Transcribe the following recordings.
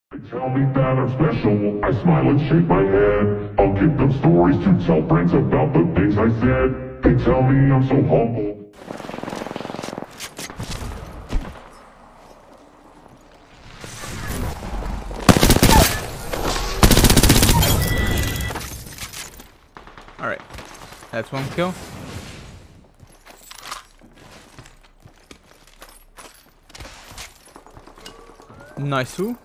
Tell me that I'm special, I smile and shake my head. I'll give them stories to tell friends about the things I said. They tell me I'm so humble. Alright, that's one kill. Nice. Ooh.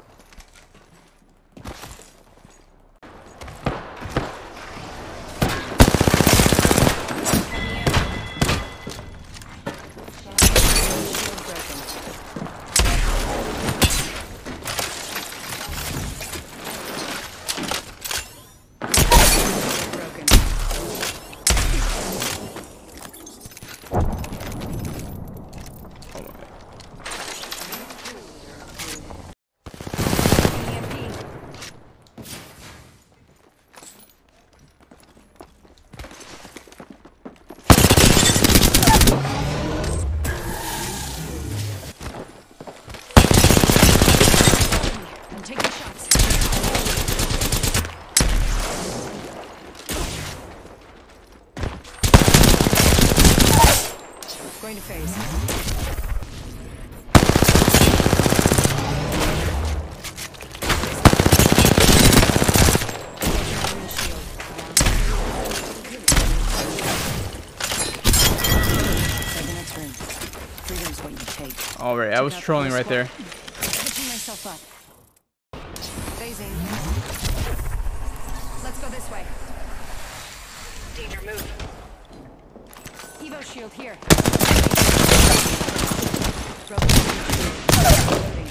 Going to phase. Alright, I was trolling right there. Pitching myself up. Phasing. Let's go this way. Danger, move. Evo shield here. Broken shield.